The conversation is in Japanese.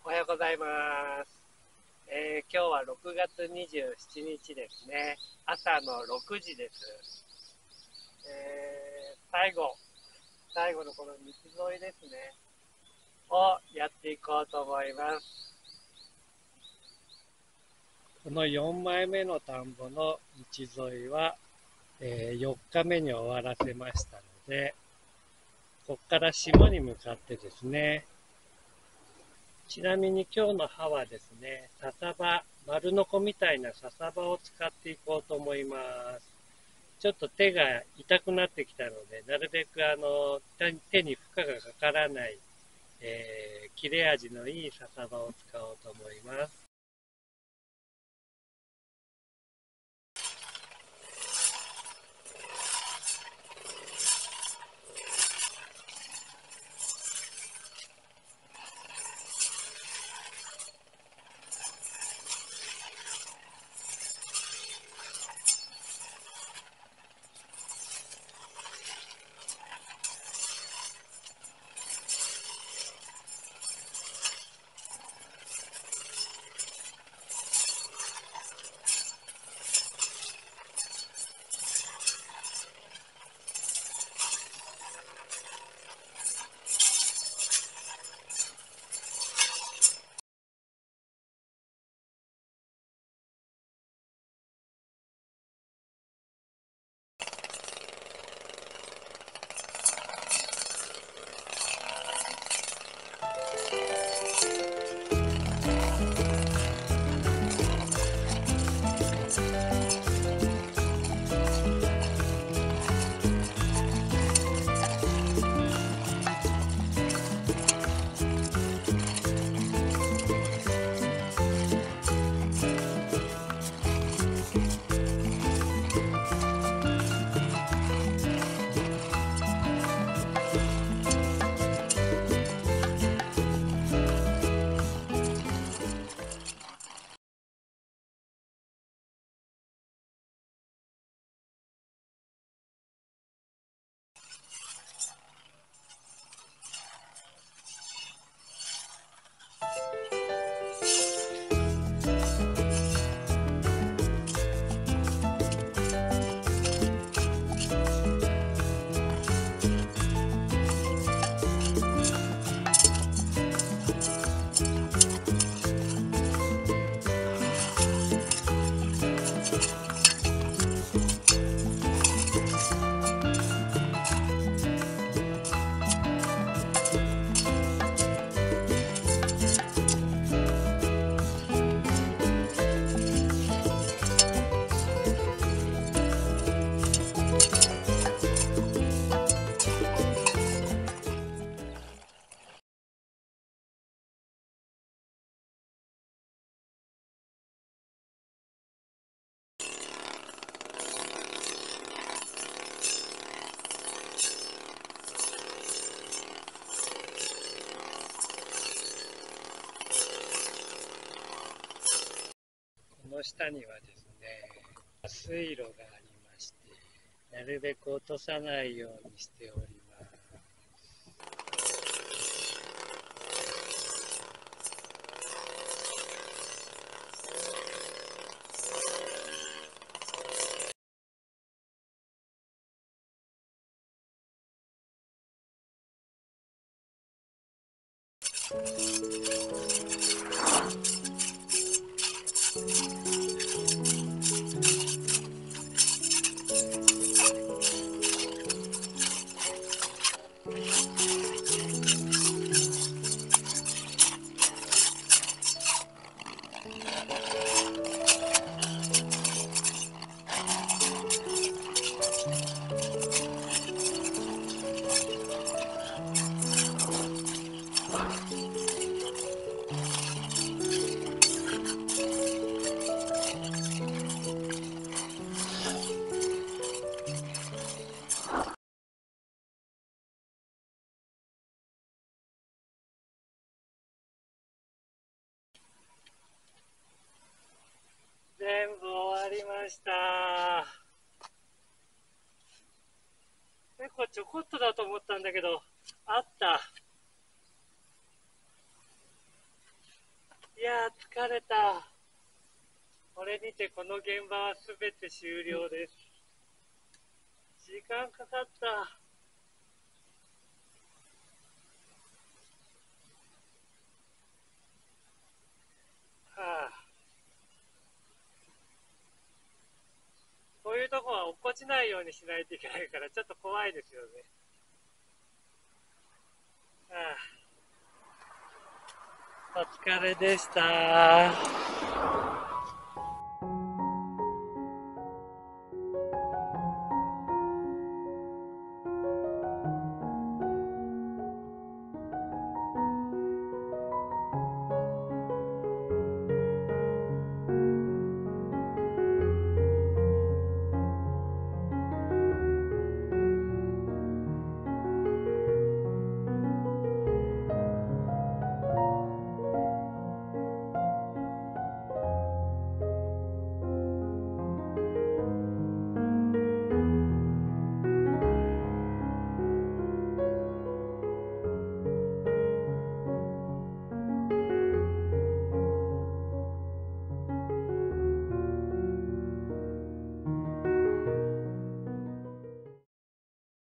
おはようございます。今日は6月27日ですね。朝の6時です。最後のこの道沿いですね。をやっていこうと思います。この4枚目の田んぼの道沿いは、4日目に終わらせましたので、ここから下に向かってですね、ちなみに今日の葉はですね、笹場、丸ノコみたいな笹場を使っていこうと思います。ちょっと手が痛くなってきたので、なるべく手に負荷がかからない、切れ味のいい笹場を使おうと思います。この下にはですね、水路がありまして、なるべく落とさないようにしております。全部終わりました。結構ちょこっとだと思ったんだけど、あった。 やー、疲れた。これにてこの現場はすべて終了です。時間かかった。はあ、こういうとこは落っこちないようにしないといけないからちょっと怖いですよね。はあ、お疲れでした。